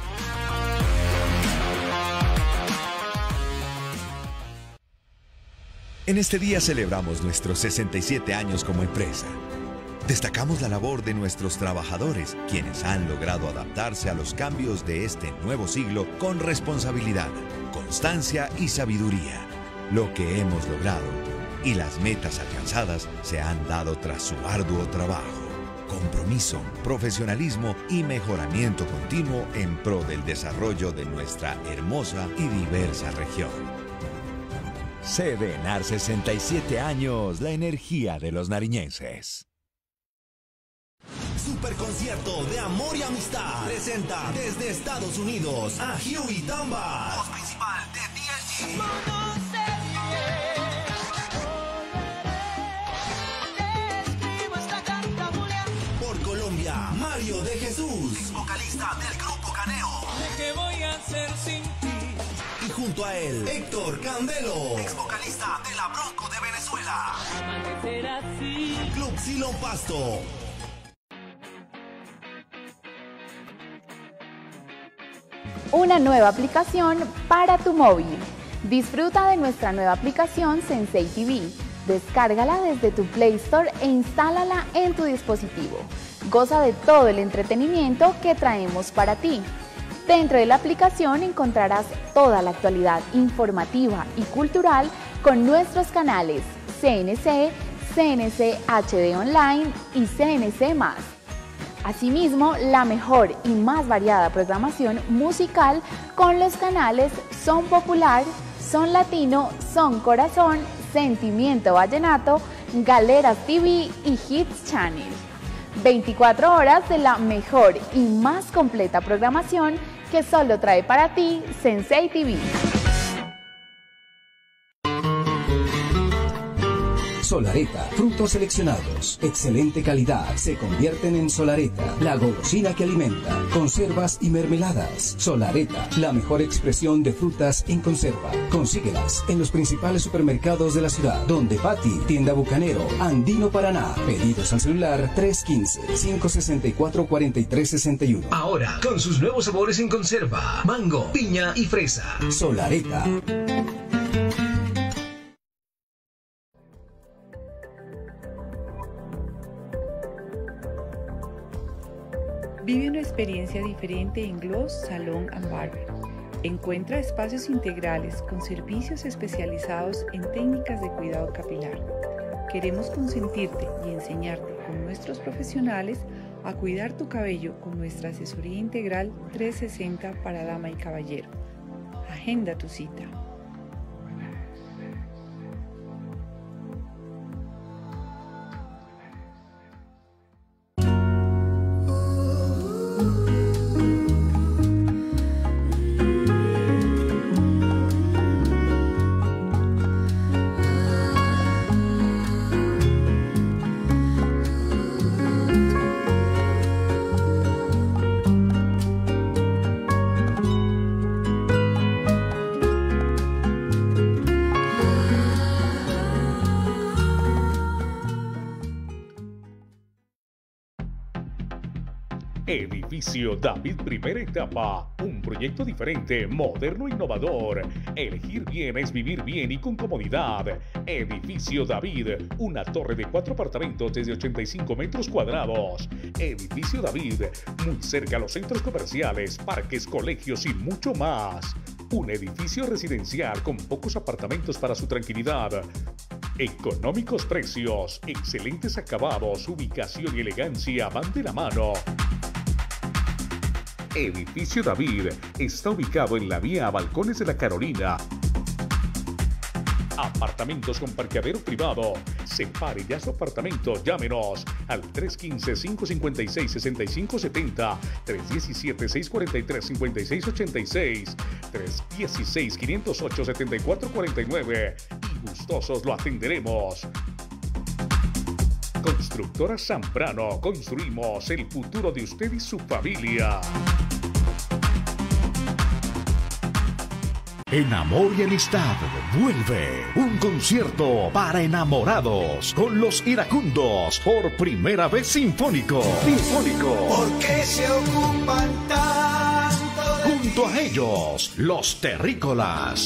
En este día celebramos nuestros 67 años como empresa. Destacamos la labor de nuestros trabajadores, quienes han logrado adaptarse a los cambios de este nuevo siglo con responsabilidad, constancia y sabiduría. Lo que hemos logrado y las metas alcanzadas se han dado tras su arduo trabajo, compromiso, profesionalismo y mejoramiento continuo en pro del desarrollo de nuestra hermosa y diversa región. CDNAR 67 años, la energía de los nariñenses. Superconcierto de amor y amistad presenta desde Estados Unidos a Huey Dunbar, voz principal de DLG. Mario de Jesús, ex vocalista del grupo Caneo. ¿Qué voy a hacer sin ti? Y junto a él, Héctor Candelo, ex vocalista de La Bronco de Venezuela. Club Silón Pasto. Una nueva aplicación para tu móvil. Disfruta de nuestra nueva aplicación Sensei TV. Descárgala desde tu Play Store e instálala en tu dispositivo. Goza de todo el entretenimiento que traemos para ti. Dentro de la aplicación encontrarás toda la actualidad informativa y cultural con nuestros canales CNC, CNC HD Online y CNC+. Asimismo, la mejor y más variada programación musical con los canales Son Popular, Son Latino, Son Corazón, Sentimiento Vallenato, Galeras TV y Hits Channel. 24 horas de la mejor y más completa programación que solo trae para ti Sensei TV. Solareta, frutos seleccionados, excelente calidad, se convierten en Solareta, la golosina que alimenta, conservas y mermeladas. Solareta, la mejor expresión de frutas en conserva. Consíguelas en los principales supermercados de la ciudad, Donde Pati, Tienda Bucanero, Andino Paraná. Pedidos al celular 315-564-4361. Ahora, con sus nuevos sabores en conserva, mango, piña y fresa. Solareta. Vive una experiencia diferente en Gloss Salon & Barber. Encuentra espacios integrales con servicios especializados en técnicas de cuidado capilar. Queremos consentirte y enseñarte con nuestros profesionales a cuidar tu cabello con nuestra asesoría integral 360 para dama y caballero. Agenda tu cita. Edificio David primera etapa, un proyecto diferente, moderno e innovador. Elegir bien es vivir bien y con comodidad. Edificio David, una torre de 4 apartamentos desde 85 metros cuadrados. Edificio David, muy cerca a los centros comerciales, parques, colegios y mucho más. Un edificio residencial con pocos apartamentos para su tranquilidad. Económicos precios, excelentes acabados, ubicación y elegancia van de la mano. Edificio David está ubicado en la vía a Balcones de la Carolina. Apartamentos con parqueadero privado. Separe ya su apartamento. Llámenos al 315-556-6570, 317-643-5686, 316-508-7449 y gustosos lo atenderemos. Constructora Zambrano, construimos el futuro de usted y su familia. En Amor y Amistad vuelve un concierto para enamorados con los iracundos por primera vez sinfónico. ¿Por qué se ocupan tanto de Junto a ellos, los terrícolas.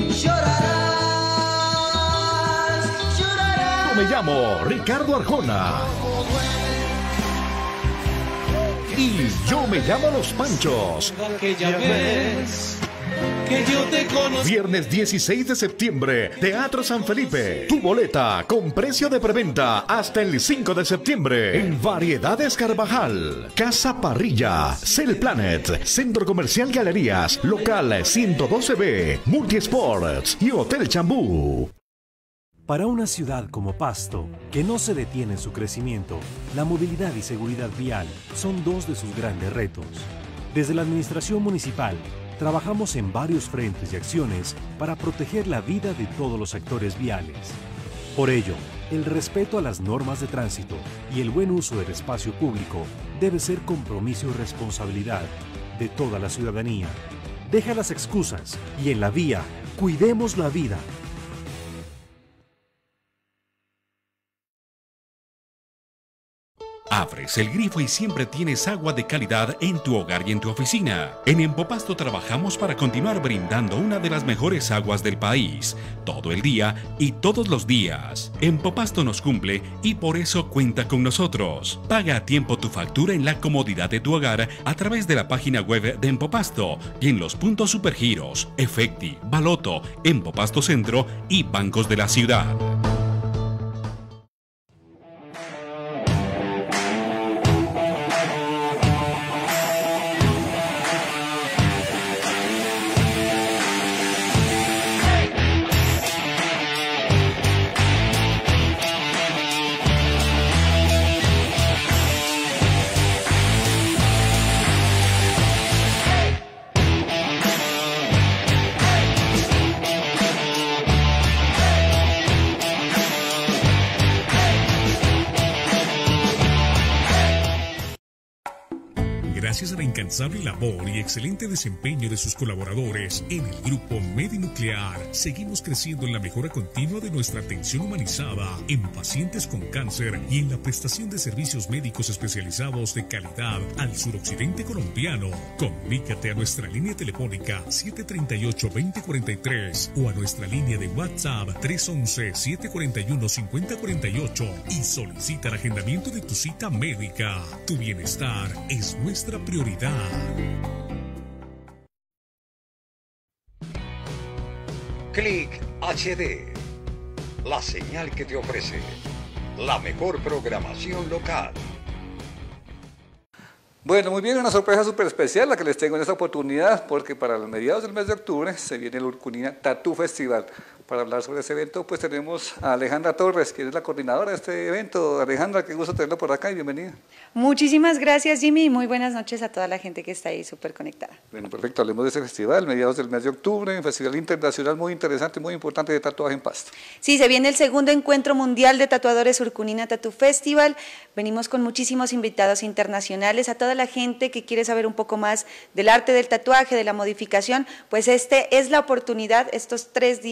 Llorarás, llorarás. Yo me llamo Ricardo Arjona. Y yo me llamo Los Panchos. Aquella vez que yo te conocí. Viernes 16 de septiembre, Teatro San Felipe. Tu boleta con precio de preventa hasta el 5 de septiembre. En Variedades Carvajal, Casa Parrilla, Cell Planet, Centro Comercial Galerías, Local 112B, Multisports y Hotel Chambú. Para una ciudad como Pasto, que no se detiene en su crecimiento, la movilidad y seguridad vial son dos de sus grandes retos. Desde la Administración Municipal, trabajamos en varios frentes y acciones para proteger la vida de todos los actores viales. Por ello, el respeto a las normas de tránsito y el buen uso del espacio público debe ser compromiso y responsabilidad de toda la ciudadanía. Deja las excusas y en la vía, cuidemos la vida. Abres el grifo y siempre tienes agua de calidad en tu hogar y en tu oficina. En Empopasto trabajamos para continuar brindando una de las mejores aguas del país, todo el día y todos los días. Empopasto nos cumple y por eso cuenta con nosotros. Paga a tiempo tu factura en la comodidad de tu hogar a través de la página web de Empopasto y en los puntos Supergiros, Efecti, Baloto, Empopasto Centro y bancos de la ciudad. Gracias a la incansable labor y excelente desempeño de sus colaboradores en el Grupo Medinuclear, seguimos creciendo en la mejora continua de nuestra atención humanizada en pacientes con cáncer y en la prestación de servicios médicos especializados de calidad al suroccidente colombiano. Comunícate a nuestra línea telefónica 738-2043 o a nuestra línea de WhatsApp 311-741-5048 y solicita el agendamiento de tu cita médica. Tu bienestar es nuestra prioridad. Click HD, la señal que te ofrece la mejor programación local. Bueno, muy bien, una sorpresa súper especial la que les tengo en esta oportunidad, porque para los mediados del mes de octubre se viene el Urcunina Tattoo Festival. Para hablar sobre ese evento, pues tenemos a Alejandra Torres, que es la coordinadora de este evento. Alejandra, qué gusto tenerla por acá y bienvenida. Muchísimas gracias, Jimmy, y muy buenas noches a toda la gente que está ahí súper conectada. Bueno, perfecto, hablemos de ese festival, mediados del mes de octubre, un festival internacional muy interesante, muy importante de tatuaje en Pasto. Sí, se viene el segundo encuentro mundial de tatuadores Urcunina Tattoo Festival. Venimos con muchísimos invitados internacionales, a toda la gente que quiere saber un poco más del arte del tatuaje, de la modificación, pues este es la oportunidad, estos 3 días, 14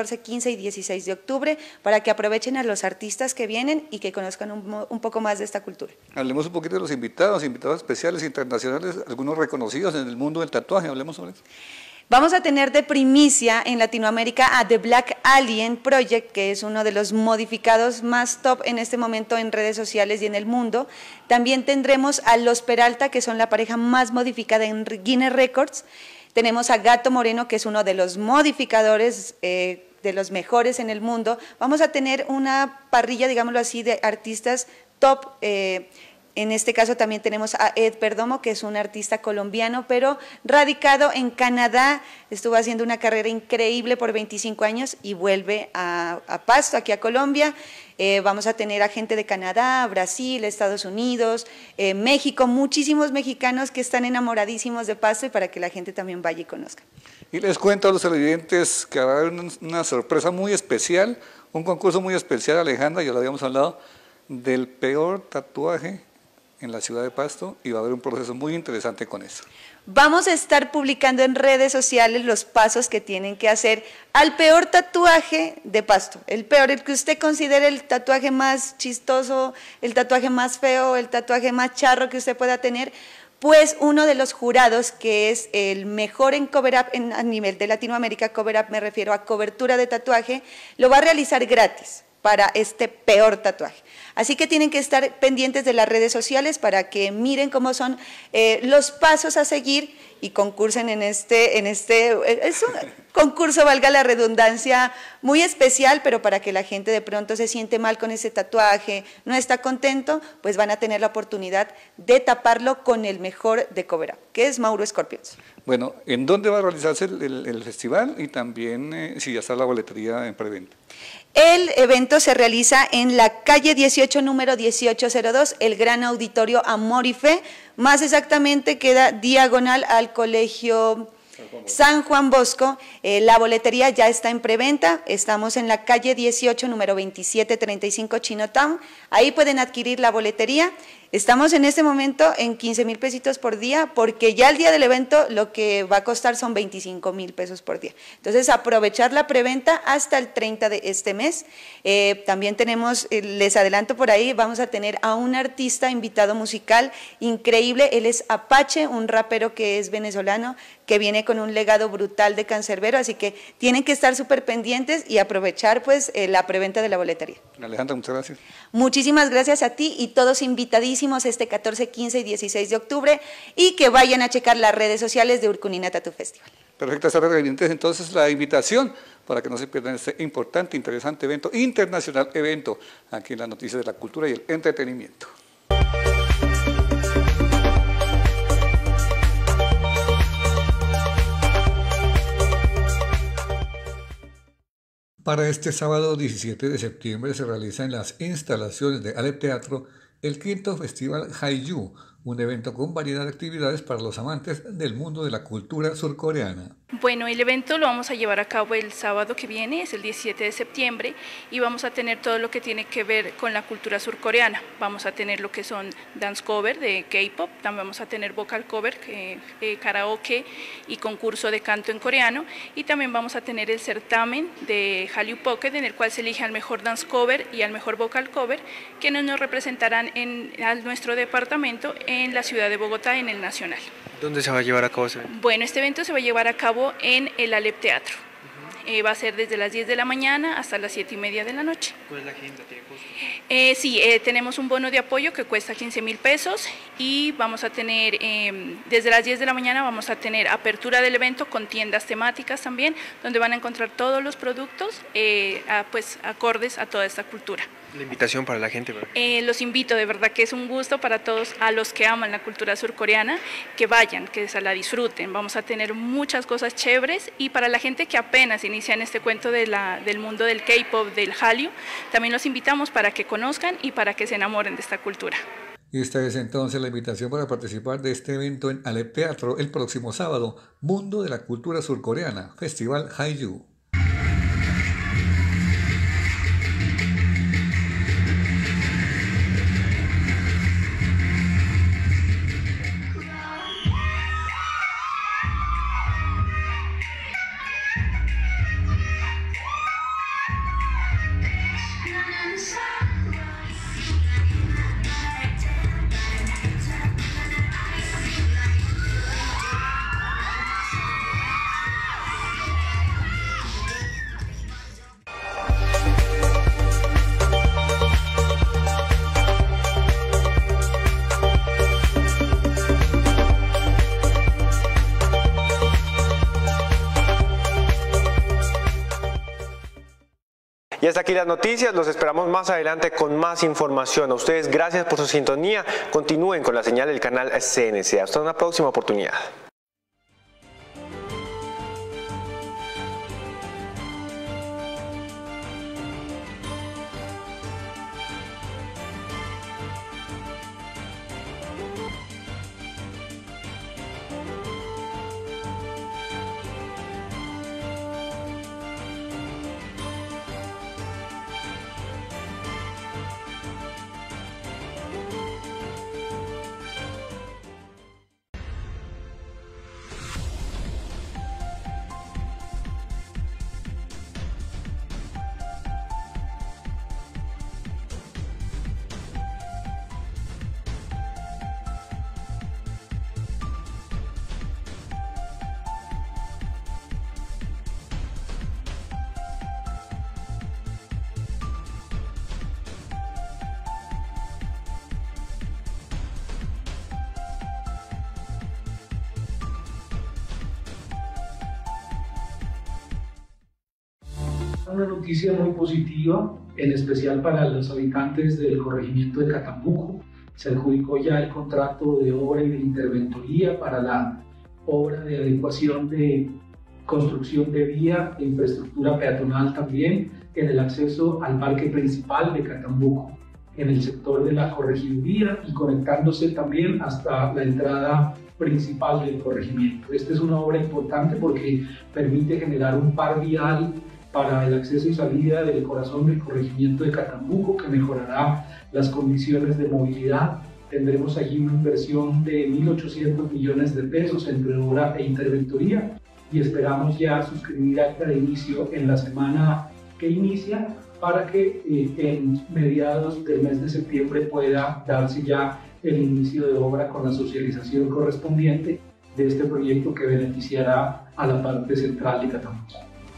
14, 15 y 16 de octubre para que aprovechen a los artistas que vienen y que conozcan un poco más de esta cultura. Hablemos un poquito de los invitados especiales internacionales, algunos reconocidos en el mundo del tatuaje, hablemos sobre eso. Vamos a tener de primicia en Latinoamérica a The Black Alien Project, que es uno de los modificados más top en este momento en redes sociales y en el mundo. También tendremos a Los Peralta, que son la pareja más modificada en Guinness Records. Tenemos a Gato Moreno, que es uno de los modificadores de los mejores en el mundo. Vamos a tener una parrilla, digámoslo así, de artistas top. En este caso también tenemos a Ed Perdomo, que es un artista colombiano, pero radicado en Canadá. Estuvo haciendo una carrera increíble por 25 años y vuelve a Pasto, aquí a Colombia. Vamos a tener a gente de Canadá, Brasil, Estados Unidos, México, muchísimos mexicanos que están enamoradísimos de Pasto y para que la gente también vaya y conozca. Y les cuento a los televidentes que va a haber una sorpresa muy especial, un concurso muy especial, Alejandra, ya lo habíamos hablado, del peor tatuaje en la ciudad de Pasto, y va a haber un proceso muy interesante con eso. Vamos a estar publicando en redes sociales los pasos que tienen que hacer al peor tatuaje de Pasto, el peor, el que usted considere el tatuaje más chistoso, el tatuaje más feo, el tatuaje más charro que usted pueda tener. Pues uno de los jurados, que es el mejor en cover-up a nivel de Latinoamérica, cover-up me refiero a cobertura de tatuaje, lo va a realizar gratis para este peor tatuaje. Así que tienen que estar pendientes de las redes sociales para que miren cómo son los pasos a seguir y concursen es un concurso, valga la redundancia, muy especial, pero para que la gente de pronto se siente mal con ese tatuaje, no está contento, pues van a tener la oportunidad de taparlo con el mejor de cover up, que es Mauro Scorpions. Bueno, ¿en dónde va a realizarse el festival? Y también si ya está la boletería en preventa. El evento se realiza en la calle 18, número 1802, el Gran Auditorio Amor y Fe, más exactamente queda diagonal al Colegio San Juan Bosco. La boletería ya está en preventa, estamos en la calle 18, número 2735 Chinatown, ahí pueden adquirir la boletería. Estamos en este momento en 15,000 pesitos por día, porque ya el día del evento lo que va a costar son 25,000 pesos por día. Entonces, aprovechar la preventa hasta el 30 de este mes. También tenemos, les adelanto por ahí, vamos a tener a un artista invitado musical increíble. Él es Apache, un rapero que es venezolano, que viene con un legado brutal de cancerbero, así que tienen que estar súper pendientes y aprovechar pues la preventa de la boletería. Alejandra, muchas gracias. Muchísimas gracias a ti y todos invitadísimos este 14, 15 y 16 de octubre y que vayan a checar las redes sociales de Urkunina Tattoo Festival. Perfecto, estar pendientes entonces la invitación para que no se pierdan este importante, interesante evento, internacional evento, aquí en las noticias de la cultura y el entretenimiento. Para este sábado 17 de septiembre se realiza en las instalaciones de Alep Teatro el quinto Festival Hallyu, un evento con variedad de actividades para los amantes del mundo de la cultura surcoreana. Bueno, el evento lo vamos a llevar a cabo el sábado que viene, es el 17 de septiembre, y vamos a tener todo lo que tiene que ver con la cultura surcoreana. Vamos a tener lo que son dance cover de K-pop, también vamos a tener vocal cover, karaoke y concurso de canto en coreano, y también vamos a tener el certamen de Hallyu Pocket, en el cual se elige al mejor dance cover y al mejor vocal cover, que nos representarán a nuestro departamento en la ciudad de Bogotá, en el Nacional. ¿Dónde se va a llevar a cabo ese evento? Bueno, este evento se va a llevar a cabo en el Alep Teatro. Va a ser desde las 10 de la mañana hasta las 7:30 de la noche. ¿Cuál es la agenda? ¿Tiene costo? Sí, tenemos un bono de apoyo que cuesta 15,000 pesos y vamos a tener, desde las 10 de la mañana vamos a tener apertura del evento con tiendas temáticas también, donde van a encontrar todos los productos pues acordes a toda esta cultura. La invitación para la gente, ¿verdad? Los invito, de verdad que es un gusto para todos, a los que aman la cultura surcoreana, que vayan, que se la disfruten. Vamos a tener muchas cosas chéveres, y para la gente que apenas inicia en este cuento del mundo del K-pop, del Hallyu, también los invitamos para que conozcan y para que se enamoren de esta cultura. Y esta es entonces la invitación para participar de este evento en Alep Teatro el próximo sábado, Mundo de la Cultura Surcoreana, Festival Hallyu. Y hasta aquí las noticias, los esperamos más adelante con más información. A ustedes gracias por su sintonía, continúen con la señal del canal CNC. Hasta una próxima oportunidad. Una noticia muy positiva, en especial para los habitantes del corregimiento de Catambuco. Se adjudicó ya el contrato de obra y de interventoría para la obra de adecuación de construcción de vía e infraestructura peatonal también en el acceso al parque principal de Catambuco, en el sector de la corregiduría y conectándose también hasta la entrada principal del corregimiento. Esta es una obra importante porque permite generar un par vial para el acceso y salida del corazón del corregimiento de Catambuco, que mejorará las condiciones de movilidad. Tendremos allí una inversión de 1.800 millones de pesos entre obra e interventoría y esperamos ya suscribir acta de inicio en la semana que inicia para que en mediados del mes de septiembre pueda darse ya el inicio de obra con la socialización correspondiente de este proyecto que beneficiará a la parte central de Catambuco.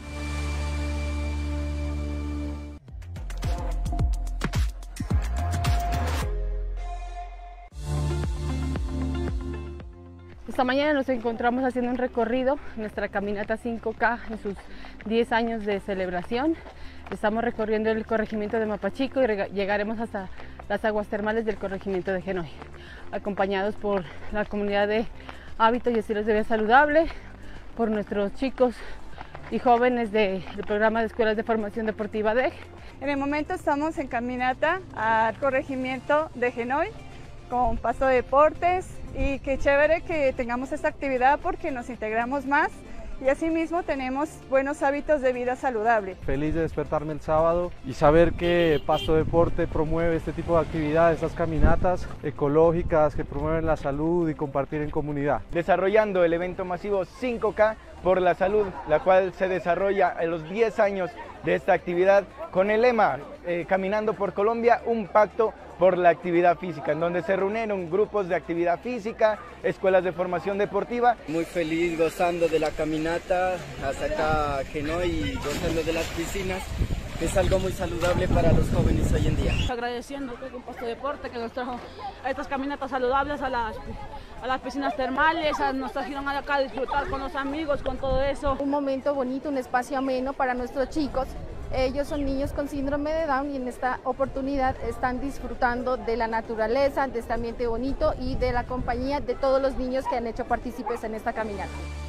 Esta mañana nos encontramos haciendo un recorrido, nuestra caminata 5K en sus 10 años de celebración. Estamos recorriendo el corregimiento de Mapachico y llegaremos hasta las aguas termales del corregimiento de Genoy, acompañados por la comunidad de hábitos y estilos de vida saludable, por nuestros chicos y jóvenes del programa de escuelas de formación deportiva DEG. En el momento estamos en caminata al corregimiento de Genoy con Pasto Deportes, y qué chévere que tengamos esta actividad porque nos integramos más y asimismo tenemos buenos hábitos de vida saludable. Feliz de despertarme el sábado y saber que Pasto Deporte promueve este tipo de actividades, estas caminatas ecológicas que promueven la salud y compartir en comunidad. Desarrollando el evento masivo 5K por la salud, la cual se desarrolla en los 10 años de esta actividad con el lema Caminando por Colombia, un pacto por la actividad física, en donde se reunieron grupos de actividad física, escuelas de formación deportiva. Muy feliz gozando de la caminata hasta acá Genoy y gozando de las piscinas. Es algo muy saludable para los jóvenes hoy en día. Agradeciendo con Pasto Deporte que nos trajo a estas caminatas saludables, a las piscinas termales, nos trajeron acá a disfrutar con los amigos, con todo eso. Un momento bonito, un espacio ameno para nuestros chicos. Ellos son niños con síndrome de Down y en esta oportunidad están disfrutando de la naturaleza, de este ambiente bonito y de la compañía de todos los niños que han hecho partícipes en esta caminata.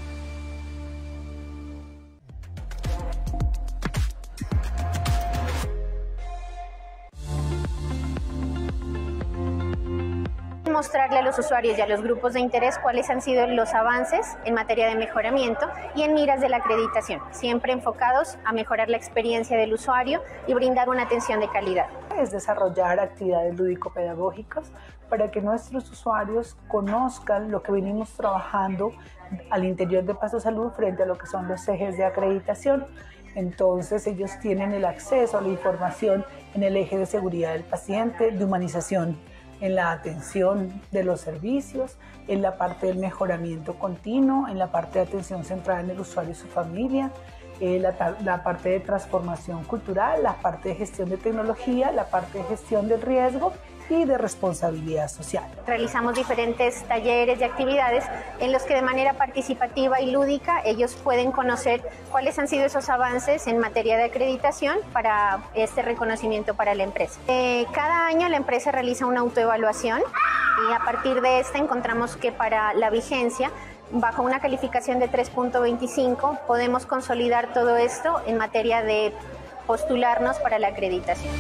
Mostrarle a los usuarios y a los grupos de interés cuáles han sido los avances en materia de mejoramiento y en miras de la acreditación, siempre enfocados a mejorar la experiencia del usuario y brindar una atención de calidad. Es desarrollar actividades lúdico-pedagógicas para que nuestros usuarios conozcan lo que venimos trabajando al interior de Pasto Salud frente a lo que son los ejes de acreditación. Entonces ellos tienen el acceso a la información en el eje de seguridad del paciente, de humanización en la atención de los servicios, en la parte del mejoramiento continuo, en la parte de atención centrada en el usuario y su familia, la parte de transformación cultural, la parte de gestión de tecnología, la parte de gestión del riesgo y de responsabilidad social. Realizamos diferentes talleres y actividades en los que de manera participativa y lúdica ellos pueden conocer cuáles han sido esos avances en materia de acreditación para este reconocimiento para la empresa. Cada año la empresa realiza una autoevaluación y a partir de esta encontramos que para la vigencia, bajo una calificación de 3.25, podemos consolidar todo esto en materia de postularnos para la acreditación.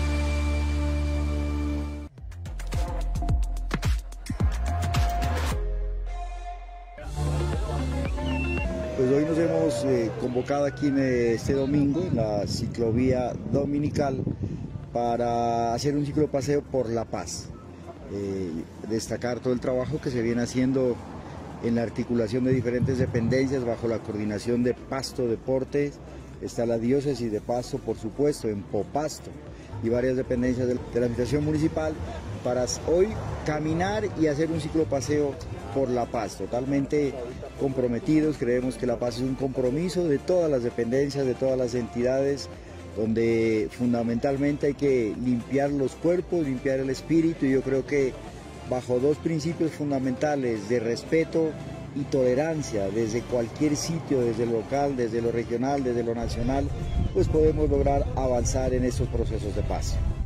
Pues hoy nos hemos convocado aquí en este domingo en la ciclovía dominical para hacer un ciclopaseo por La Paz. Destacar todo el trabajo que se viene haciendo en la articulación de diferentes dependencias bajo la coordinación de Pasto Deportes. Está la diócesis de Pasto, por supuesto, en Popasto, y varias dependencias de la administración municipal para hoy caminar y hacer un ciclopaseo por La Paz, totalmente comprometidos. Creemos que La Paz es un compromiso de todas las dependencias, de todas las entidades, donde fundamentalmente hay que limpiar los cuerpos, limpiar el espíritu, y yo creo que bajo dos principios fundamentales de respeto y tolerancia desde cualquier sitio, desde lo local, desde lo regional, desde lo nacional, pues podemos lograr avanzar en estos procesos de paz.